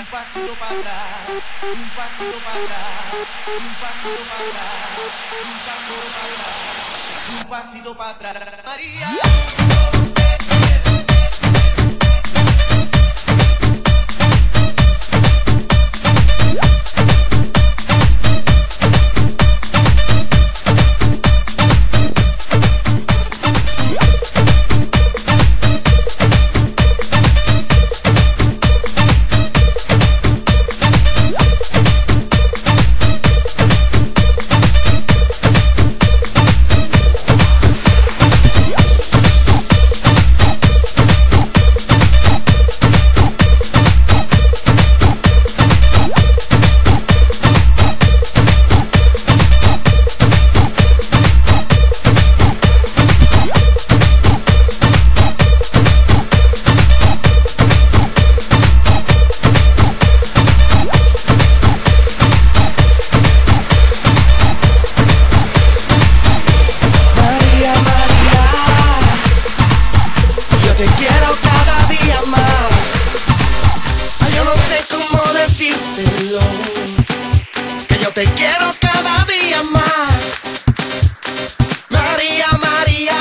un pasito para atrás, un pasito para atrás, un pasito para atrás, un pasito para atrás, un pasito para atrás, María. Te quiero cada día más, María, María.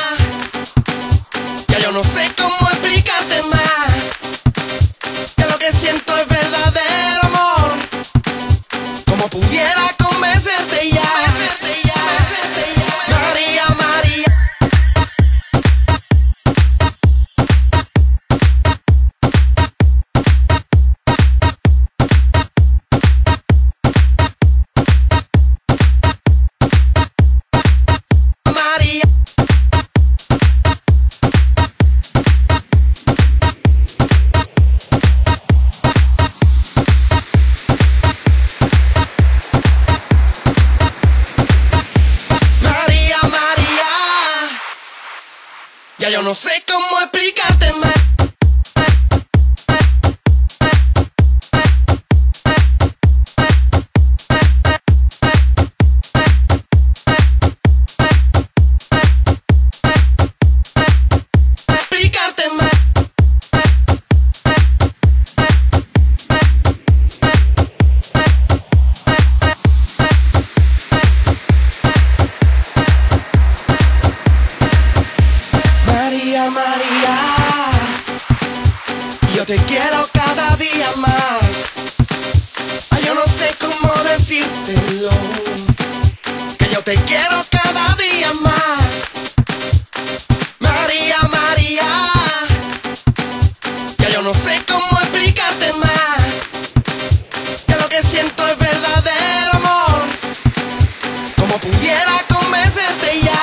Ya yo no sé cómo explicarte más, que lo que siento es verdadero amor. Como pudiera convencerte ya, María, María. Ya yo no sé cómo explicarte más. Explicarte más. María, María, yo te quiero cada día más. Ay, yo no sé cómo decírtelo, que yo te quiero cada día más. María, María, ya yo no sé cómo explicarte más, que lo que siento es verdadero amor. Como pudiera convencerte ya.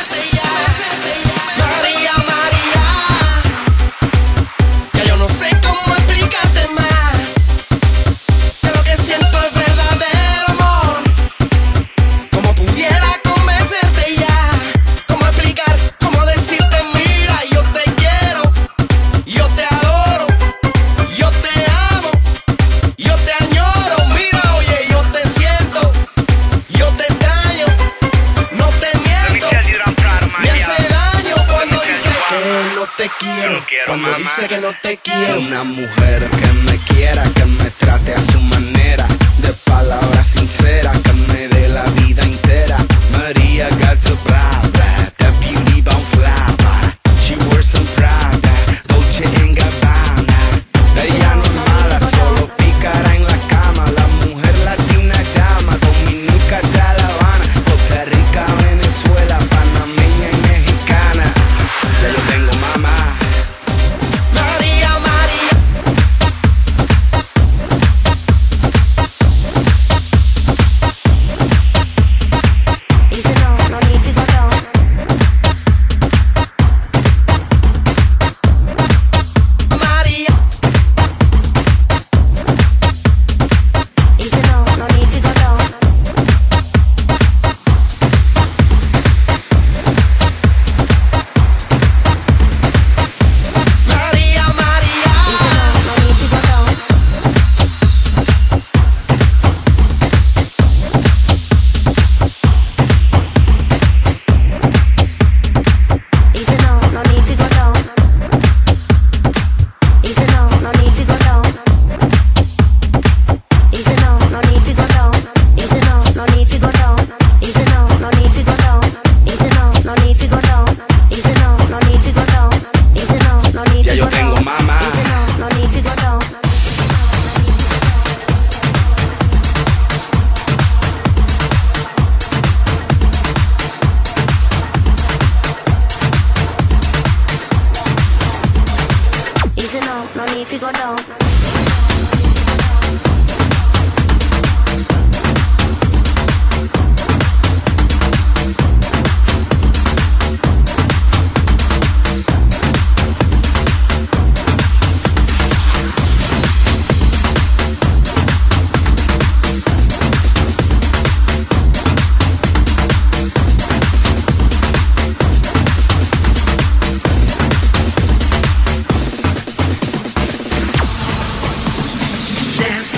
Te quiero, cuando dice que no te quiero. Una mujer que me quiera, que me trate a su manera, de palabras sinceras, que me dé la vida entera. Maria got the bra, that beauty bound flower. She wears some Prada, Dolce & Gabbana. Ella no es mala, solo pícara en la cama. La mujer latina dama, dominica de La Habana, Costa Rica, Venezuela, panameña y mexicana. Ya yo tengo mamá. María, María.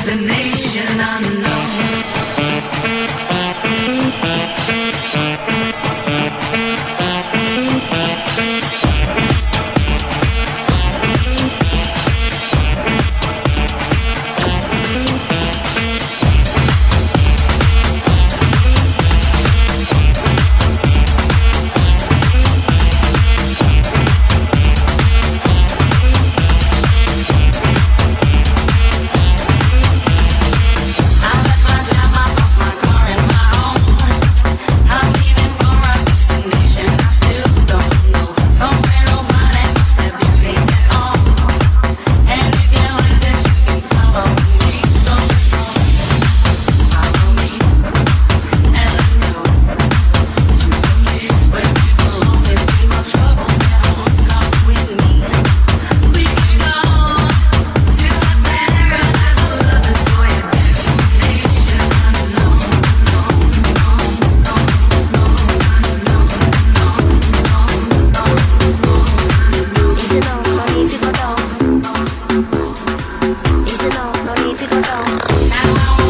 destination unknown. Magnifico, magnifico.